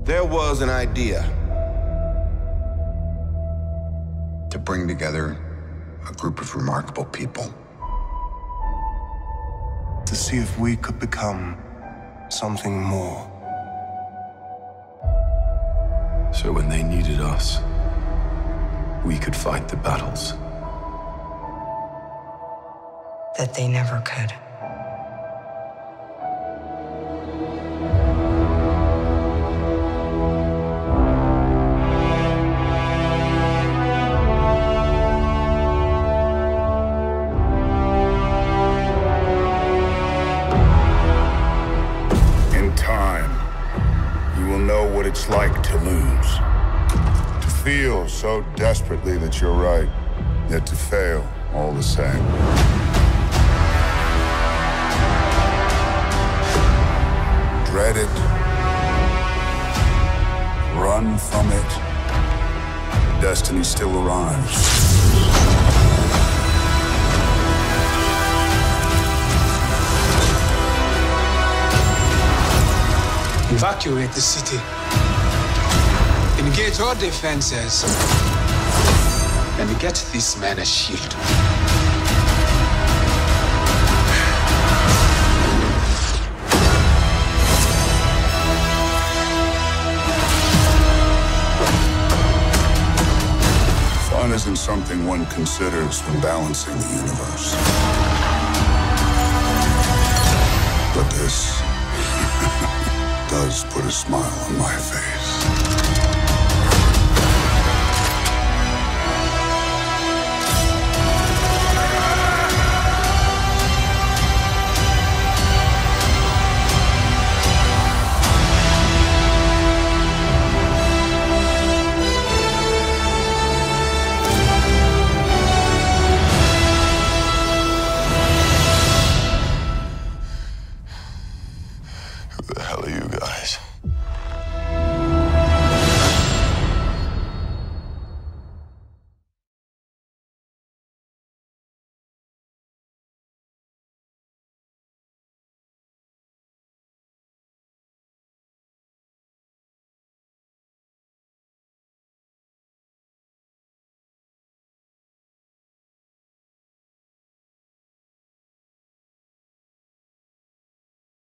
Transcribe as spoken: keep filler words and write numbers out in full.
There was an idea to bring together a group of remarkable people. To see if we could become something more. So when they needed us, we could fight the battles that they never could. In time, you will know what it's like to lose. To feel so desperately that you're right, yet to fail all the same. Dread it. Run from it. Destiny still arrives. Evacuate the city. Engage all defenses. And get this man a shield. Fun isn't something one considers when balancing the universe. But this does put a smile on my face.